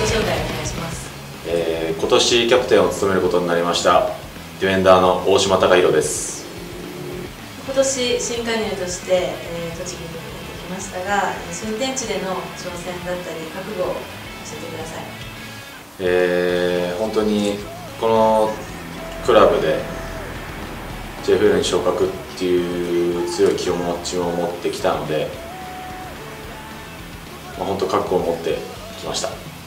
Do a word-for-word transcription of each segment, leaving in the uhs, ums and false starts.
己紹介お願いします。 えー、今年キャプテンを務めることになりましたディフェンダーの大島貴弘です。 今年新加入として、えー、栃木にやってきましたが、新天地での挑戦だったり覚悟を教えてください。 えー、本当にこのクラブで ジェイエフエル に昇格っていう強い気持ちを持ってきたので、まあ、本当覚悟を持ってきました。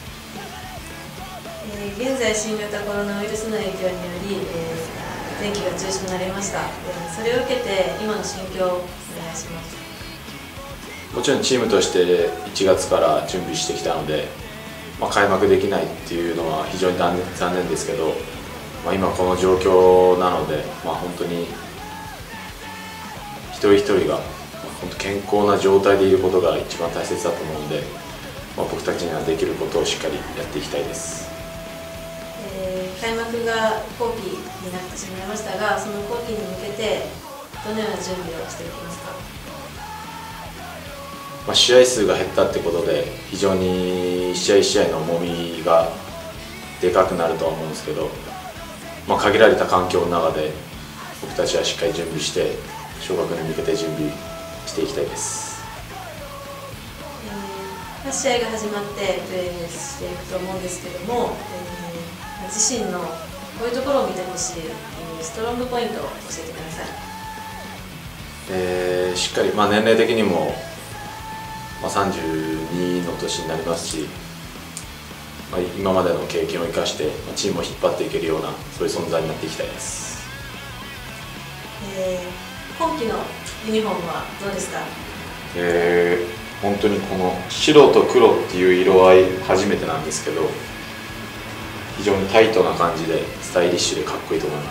えー、現在新型コロナウイルスの影響により、えー、前期が中止となりました。えー、それを受けて今の心境をお願いします。 もちろんチームとしていちがつから準備してきたので、まあ、開幕できないっていうのは非常に残念ですけど、まあ、今この状況なので、まあ、本当に一人一人が本当健康な状態でいることが一番大切だと思うので、まあ、僕たちにはできることをしっかりやっていきたいです。 えー、開幕が後期になってしまいましたが、その後期に向けてどのような準備をしていきますか？ まあ、試合数が減ったってことで非常に一試合一試合の重みがでかくなるとは思うんですけど、まあ、限られた環境の中で僕たちはしっかり準備して昇格に向けて準備していきたいです。 えー、試合が始まってプレーしていくと思うんですけども、えー、自身のこういうところを見てほしいストロングポイントを教えてください。 えー、しっかり、まあ、年齢的にも、まあ、さんじゅうにの年になりますし、まあ、今までの経験を生かしてチームを引っ張っていけるようなそういう存在になっていきたいです。 えー、今季のユニフォームはどうですか？ えー、本当にこの白と黒っていう色合い初めてなんですけど、非常にタイトな感じでスタイリッシュでかっこいいと思います。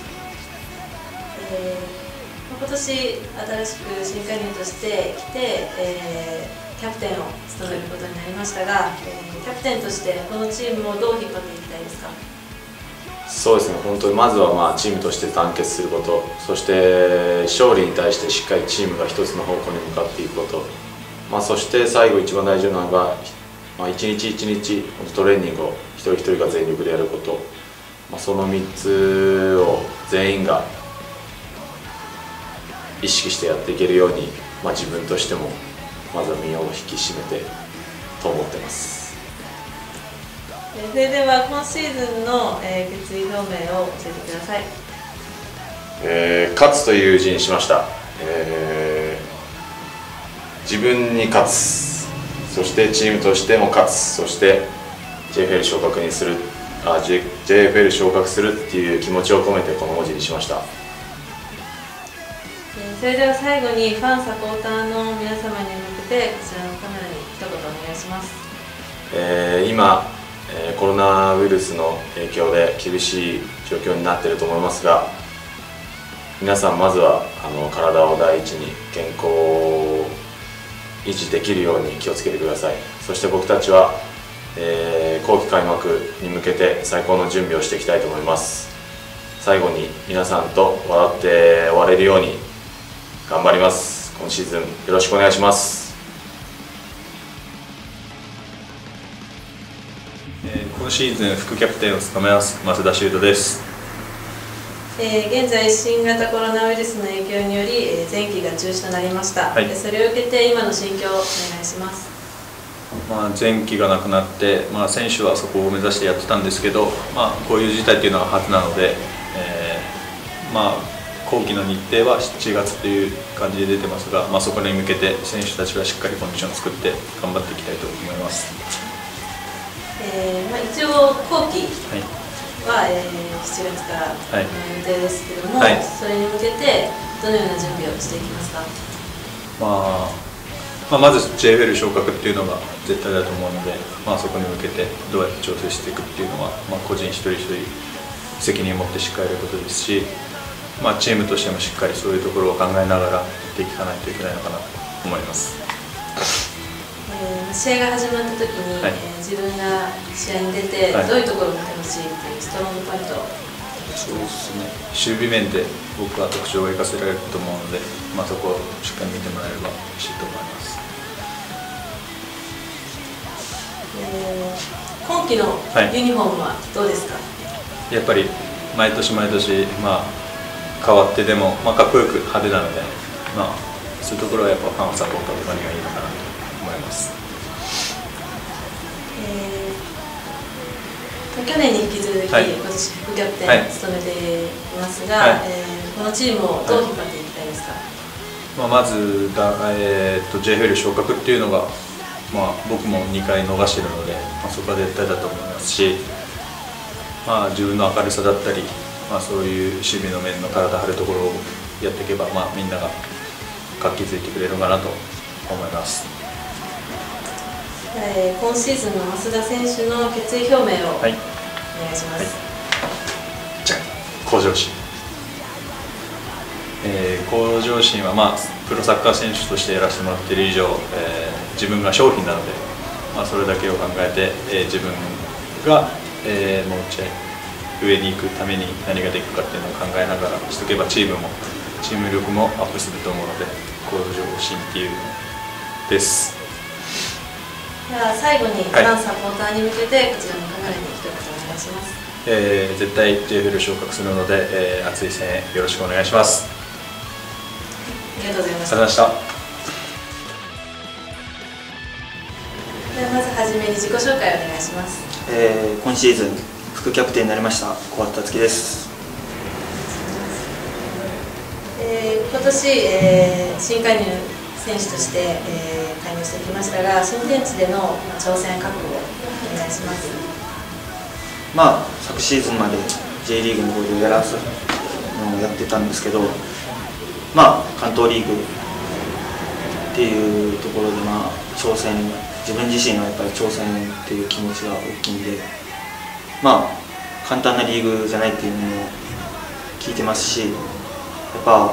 えー、今年新しく新加入として来て、えー、キャプテンを務めることになりましたが、えー、キャプテンとしてこのチームをどう引っ張っていきたいですか？ そうですね、本当にまずはまあチームとして団結すること、そして勝利に対してしっかりチームが一つの方向に向かっていくこと、まあ、そして最後一番大事なのが、まあ、一日一日トレーニングを一人一人が全力でやること、まあ、そのみっつを全員が意識してやっていけるように、まあ、自分としてもまずは身を引き締めてと思ってます。 それでは今シーズンの、えー、決意表明を教えてください。 えー、勝つという字にしました。えー、自分に勝つ、そしてチームとしても勝つ、そして ジェイエフエル 昇格にする、あ ジェイエフエル 昇格するっていう気持ちを込めてこの文字にしました。 それでは最後にファンサポーターの皆様に向けてこちらのカメラに一言お願いします。 えー、今、えー、コロナウイルスの影響で厳しい状況になっていると思いますが、皆さんまずはあの体を第一に健康を維持できるように気をつけてください。そして僕たちは、えー、後期開幕に向けて最高の準備をしていきたいと思います。最後に皆さんと笑って終われるように頑張ります。今シーズンよろしくお願いします。 えー、今シーズン副キャプテンを務めます増田修斗です。 えー、現在新型コロナウイルスの影響により、えー、前期が中止となりました、はい、それを受けて今の心境をお願いします。 まあ、前期がなくなって、まあ、選手はそこを目指してやってたんですけど、まあ、こういう事態というのは初なので、えー、まあ後期の日程はしちがつという感じで出てますが、まあ、そこに向けて選手たちはしっかりコンディションを作って頑張っていきたいと思います。 えーまあ、一応後期は、はい、えー、しちがつからの予定ですけれども、はい、それに向けてどのような準備をしていきますか？ まあまあ、まず ジェイエフエル 昇格っていうのが絶対だと思うので、まあ、そこに向けてどうやって調整していくっていうのは、まあ、個人一人一人責任を持ってしっかりやることですし、まあ、チームとしてもしっかりそういうところを考えながらやっていかないといけないのかなと思います。 えー、試合が始まった時に、はい、えー、自分が試合に出て、はい、どういうところを見てほしいっていうストロングポイント。 そうですね、守備面で僕は特徴が生かせられると思うので、まあ、そこをしっかり見てもらえれば嬉しいと思います。 えー、 今季のユニフォームはどうですか？ やっぱり毎年毎年、まあ、変わってでも、まあ、かっこよく派手なので、まあ、そういうところはやっぱファンサポーターとかにはいいのかなと思います。 えー、去年に引き続き、はい、今年副キャプテンを務めていますが、はい、えー、このチームをどう引っ張っていきたいですか？ はい、まあ、まずだ、えー、と ジェイエフエル 昇格っていうのが、まあ、僕もにかい逃しているので、まあ、そこは絶対だと思いますし、まあ、自分の明るさだったり、まあ、そういう守備の面の体張るところをやっていけば、まあ、みんなが活気づいてくれるかなと思います。 えー、今シーズンの増田選手の決意表明をお願いします。はいはい、 じゃあ向上心、えー、向上心は、まあ、プロサッカー選手としてやらせてもらっている以上、えー、自分が商品なので、まあ、それだけを考えて、えー、自分が、えー、もうちょい上に行くために何ができるかっていうのを考えながらしとけば、チームもチーム力もアップすると思うので、向上心っていうのです。 では最後にファンサポーターに向けて、こちらのカメラに一言お願いします。 えー、絶対 ジェイエフエル 昇格するので、えー、熱い声援よろしくお願いします。 ありがとうございました。 ありがとうございました。 ではまずはじめに自己紹介をお願いします。 えー、今シーズン副キャプテンになりました小畑月です。 えー、今年、えー、新加入選手として、えー、加入してきましたが、新天地での挑戦覚悟をお願いします。 まあ昨シーズンまで J リーグの方でやらせのやってたんですけど、まあ関東リーグっていうところで、まあ挑戦、自分自身はやっぱり挑戦っていう気持ちが大きいんで、まあ簡単なリーグじゃないっていうのも聞いてますし、やっぱ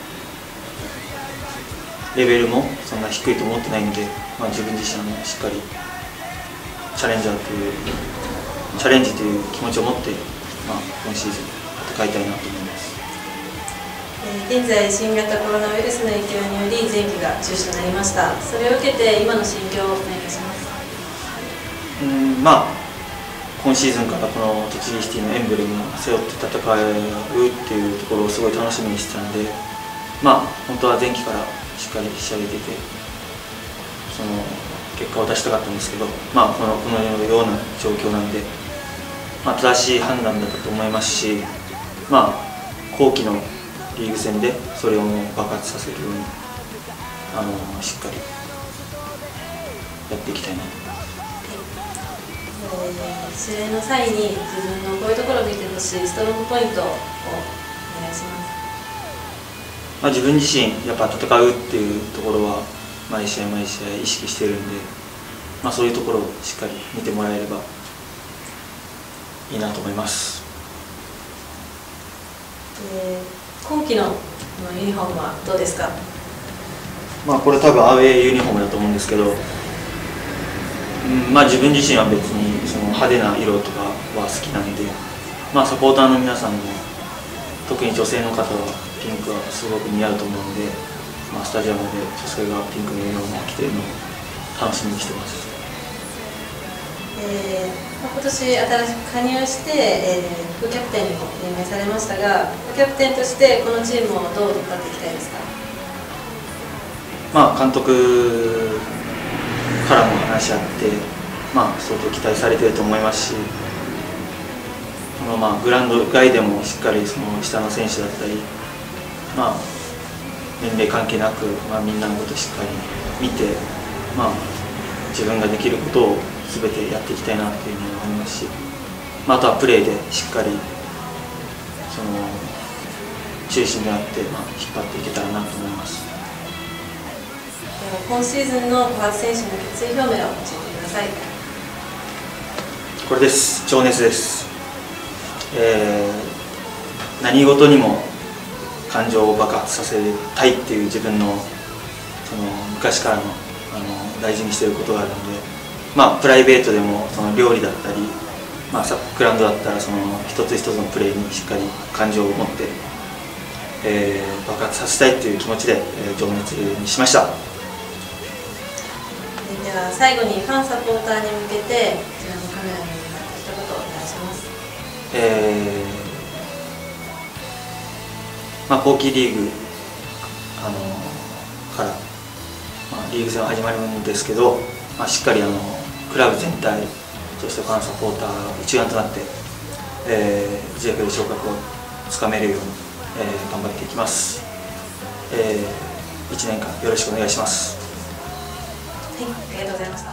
レベルもそんな低いと思ってないんで、まあ、自分自身はしっかりチャレンジャーというチャレンジという気持ちを持って、まあ、今シーズン戦いたいなと思います。 えー、現在新型コロナウイルスの影響により前期が中止となりました。それを受けて今の心境をお願いします。 うんまあ今シーズンからこの栃木シティのエンブレムを背負って戦うっていうところをすごい楽しみにしてたんで、まあ本当は前期からしっかり仕上げていて、その結果を出したかったんですけど、まあこのこのような状況なんで、まあ、正しい判断だったと思いますし、まあ後期のリーグ戦でそれをもう爆発させるようにあのしっかりやっていきたいな。 試合の際に自分のこういうところを見てほしいストロングポイントをお願いします。 まあ自分自身やっぱ戦うっていうところは毎試合毎試合意識してるんで、まあ、そういうところをしっかり見てもらえればいいなと思います。 えー、今季のユニフォームはどうですか？ まあこれ多分アウェーユニフォームだと思うんですけど、うんまあ、自分自身は別にその派手な色とかは好きなんで、まあ、サポーターの皆さんも特に女性の方はピンクはすごく似合うと思うんで、まあ、スタジアムで女性がピンクのユニフォームを着ているのを楽しみにしてます。 えー、今年新しく加入して、えー、副キャプテンにも任命されましたが、副キャプテンとしてこのチームをどう引っ張っていきたいですか？ まあ、監督からも話し合って、まあ、相当期待されていると思いますし、このまあグラウンド外でもしっかりその下の選手だったり、まあ、年齢関係なく、まあ、みんなのことをしっかり見て、まあ、自分ができることを全てやっていきたいなというふうに思いますし、まあ、あとはプレーでしっかりその中心となって、まあ、引っ張っていけたらなと思います。 今シーズンの小畑選手の決意表明を教えてください。 これです。情熱です。えー、何事にも感情を爆発させたいっていう自分のその昔からの、あの大事にしていることがあるので、まあ、プライベートでもその料理だったり、まあ、グラウンドだったらその一つ一つのプレーにしっかり感情を持って、えー、爆発させたいという気持ちで、えー、情熱にしました。 では最後にファンサポーターに向けてこちらのカカメラに向かって一言お願いします。 えーまあ、後期リーグ、あのから、まあ、リーグ戦は始まるんですけど、まあ、しっかりあのクラブ全体、そしてファンサポーターが一丸となって、えー、ジェイエフエル 昇格をつかめるように、えー、頑張っていきます、えー、いちねんかんよろしくお願いします。 はい、ありがとうございました。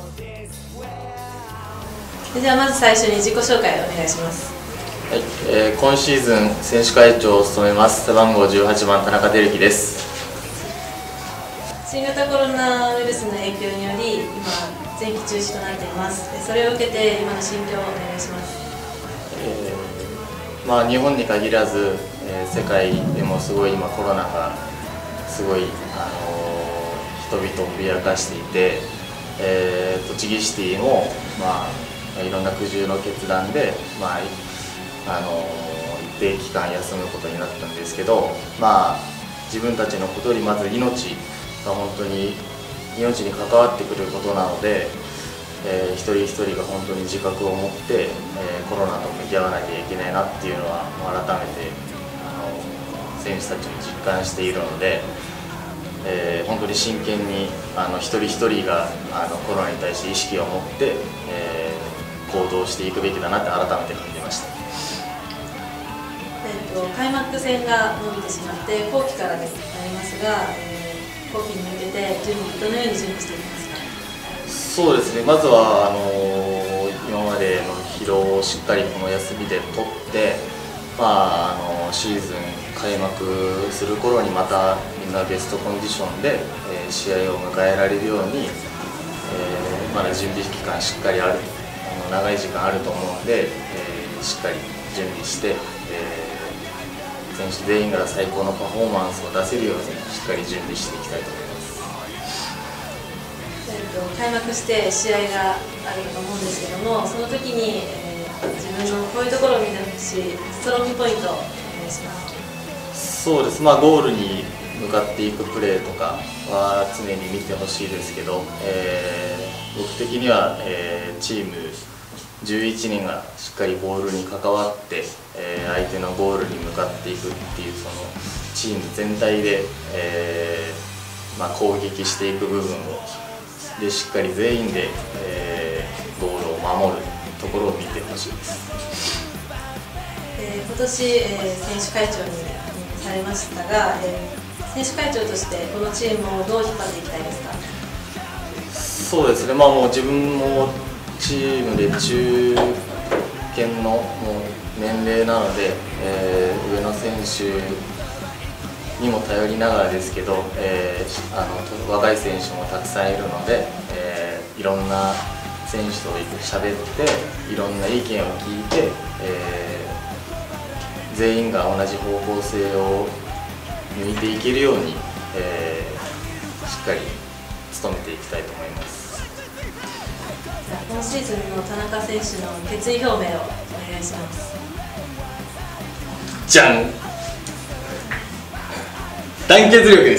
ではまず最初に自己紹介をお願いします。 はい、えー、今シーズン選手会長を務めます背番号じゅうはちばん田中輝樹です。 新型コロナウイルスの影響により今前期中止となっています。それを受けて今の心境をお願いします。 えーまあ、日本に限らず、えー、世界でもすごい今コロナがすごい、あのー、人々を脅かしていて、えー、栃木シティも、まあ、いろんな苦渋の決断で、まああのー、一定期間休むことになったんですけど、まあ、自分たちのことよりまず命が本当に命に関わってくることなので、えー、一人一人が本当に自覚を持って、えー、コロナと向き合わなきゃいけないなっていうのは改めてあの選手たちも実感しているので、えー、本当に真剣にあの一人一人があのコロナに対して意識を持って、えー、行動していくべきだなって改めて感じました。 えー、と開幕戦が伸びてしまって後期からになりますが、えー、後期に向けて準備どのように準備していきますか？ そうですね、まずはあの今までの疲労をしっかりこの休みで取って、まあ、あのシーズン開幕する頃にまたみんなベストコンディションで、えー、試合を迎えられるように、えー、まだ準備期間しっかりあるあの長い時間あると思うので、えー、しっかり準備して、えー、選手全員が最高のパフォーマンスを出せるようにしっかり準備していきたいと思います。 開幕して試合があると思うんですけども、その時に、えー、自分のこういうところを見てほしいストロングポイントをお願いします。 そうです、まあ、ゴールに向かっていくプレーとかは常に見てほしいですけど、えー、僕的には、えー、チームじゅういちにんがしっかりボールに関わって、えー、相手のゴールに向かっていくっていうそのチーム全体で、えーまあ、攻撃していく部分をでしっかり全員で、えー、ゴールを守るところを見てほしいです。 えー、今年、えー、選手会長にされましたが、えー、選手会長としてこのチームをどう引っ張っていきたいですか？ そうですね、まあ、もう自分もチームで中堅のもう年齢なので、えー、上の選手にも頼りながらですけど、えー、あの若い選手もたくさんいるので、えー、いろんな選手と喋っていろんな意見を聞いて、えー、全員が同じ方向性を向いていけるように、えー、しっかり努めていきたいと思います。 じゃあ今シーズンの田中選手の決意表明をお願いします。 じゃん、団結力です。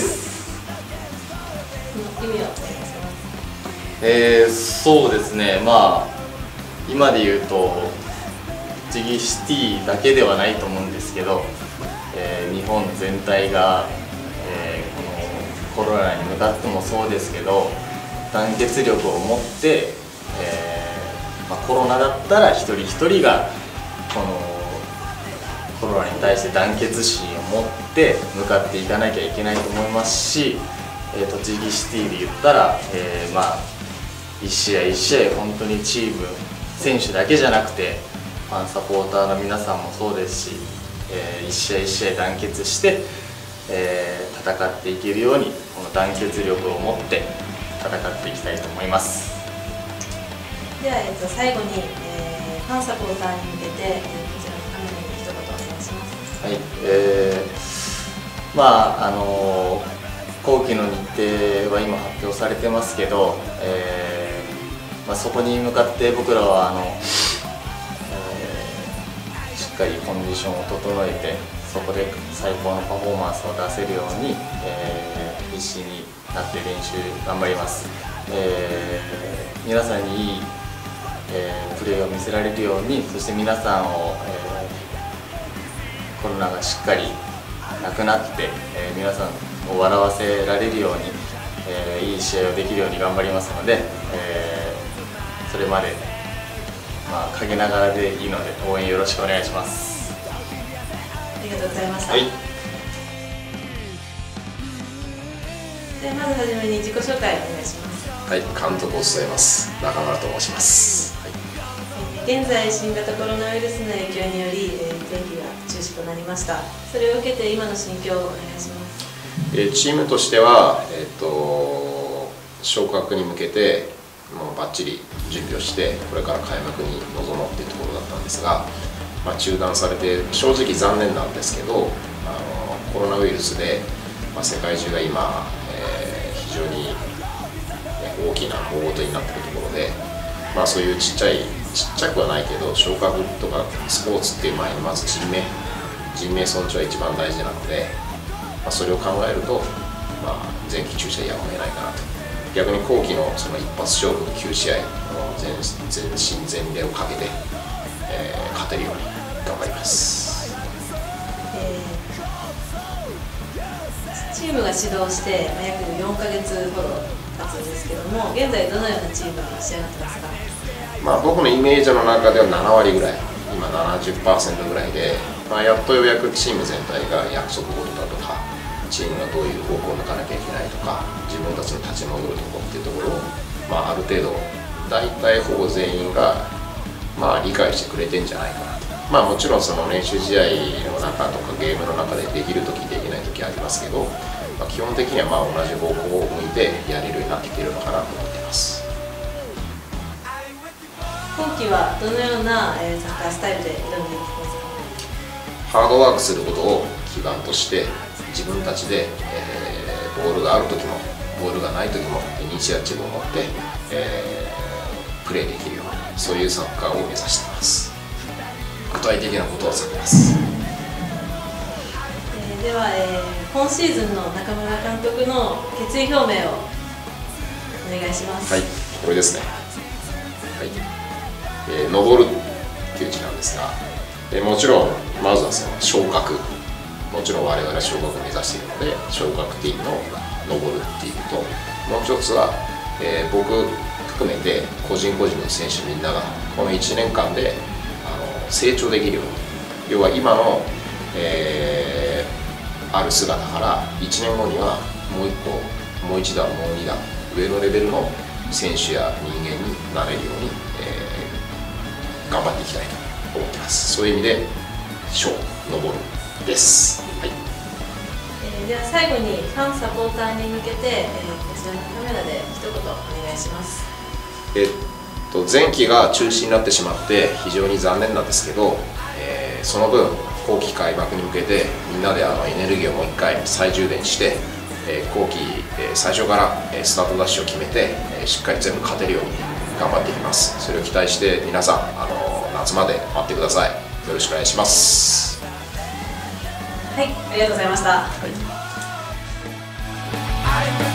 意味をお願いします。 えー、そうですね、まあ今で言うと栃木シティだけではないと思うんですけど、えー、日本全体が、えー、このコロナに向かってもそうですけど団結力を持って、えーまあ、コロナだったら一人一人がこのコロナに対して団結心を持って向かっていかなきゃいけないと思いますし、えー、栃木シティで言ったら、えー、まあ一試合一試合本当にチーム選手だけじゃなくてファンサポーターの皆さんもそうですし、えー、一試合一試合団結して、えー、戦っていけるようにこの団結力を持って戦っていきたいと思います。 では、えっと、最後に、えー、ファンサポーターに向けて、えー、こちらのカメラに一言お願いします。 はい、えー、まああのー後期の日程は今発表されてますけど、えーまあ、そこに向かって僕らはあの、えー、しっかりコンディションを整えてそこで最高のパフォーマンスを出せるように、えー、必死になって練習頑張ります。えー、皆さんにいいえー、プレーを見せられるように、そして皆さんを、えー、コロナがしっかりなくなって、えー、皆さんを笑わせられるように、えー、いい試合をできるように頑張りますので、えー、それまで、まあ、陰ながらでいいので応援よろしくお願いします。 ありがとうございました。 はい、 でまずはじめに自己紹介お願いします。 はい、監督を務めます中村と申します。はい、 現在新型コロナウイルスの影響により、えー、前期が中止となりました。それを受けて今の心境をお願いします。 えー、チームとしては、えー、と昇格に向けてもうバッチリ準備をしてこれから開幕に臨もうというところだったんですが、まあ、中断されて正直残念なんですけど、あのコロナウイルスで、まあ、世界中が今、えー、非常に大きな大事になっているところで、まあ、そういうちっちゃいちっちゃくはないけど昇格とかスポーツっていう前にまず人命人命尊重は一番大事なので、まあ、それを考えると、まあ、前期中止はやむを得ないかなと。逆に後期のその一発勝負のきゅう試合全全身全霊をかけて、えー、勝てるように頑張ります。 えー、チームが始動して約よんかげつほど経つんですけども、現在どのようなチームに仕上がってますか？ まあ、僕のイメージの中ではななわりぐらい、今 ななじゅっパーセント ぐらいで、まあ、やっとようやくチーム全体が約束事だとかチームがどういう方向を向かなきゃいけないとか自分たちに立ち戻るところっていうところを、まあ、ある程度大体ほぼ全員が、まあ、理解してくれてんじゃないかなと。まあ、もちろんその練習試合の中とかゲームの中でできる時できない時ありますけど、まあ、基本的にはまあ同じ方向を向いてやれるようになってきているのかなと思っています。 今季はどのようなサッカースタイルで挑んでいきますか？ ハードワークすることを基盤として自分たちで、えー、ボールがある時もボールがない時もイニシアチブを持って、えー、プレーできるようなそういうサッカーを目指しています。具体的なことは避けます。 えー、では、えー、今シーズンの中村監督の決意表明をお願いします。 はい、これですね。はい、えー、登るっていう字なんですが、えー、もちろんまずはその昇格、もちろん我々は昇格を目指しているので昇格ティームの登るっていうと、もう一つは、えー、僕含めて個人個人の選手みんながこのいちねんかんであの成長できるように、要は今の、えー、ある姿からいちねんごにはもう一個もう一段もう二段上のレベルの選手や人間になれるように、えー、頑張っていきたいと思ってます。そういう意味で昇登るです。はい。 えー、では最後にファンサポーターに向けて、えー、こちらのカメラで一言お願いします。 えっと前期が中止になってしまって非常に残念なんですけど、えー、その分後期開幕に向けてみんなであのエネルギーをもう一回再充電して、えー、後期、えー、最初からスタートダッシュを決めて、えー、しっかり全部勝てるように頑張っていきます。それを期待して皆さんあの夏まで待ってください。よろしくお願いします。 はい、ありがとうございました。 はい。